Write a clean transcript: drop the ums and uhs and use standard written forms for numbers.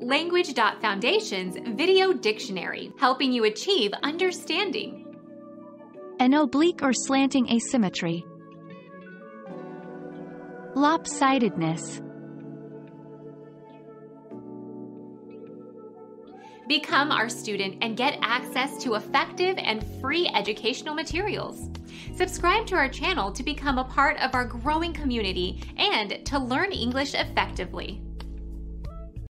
Language.Foundation's Video Dictionary, helping you achieve understanding. An oblique or slanting asymmetry. Lopsidedness. Become our student and get access to effective and free educational materials. Subscribe to our channel to become a part of our growing community and to learn English effectively.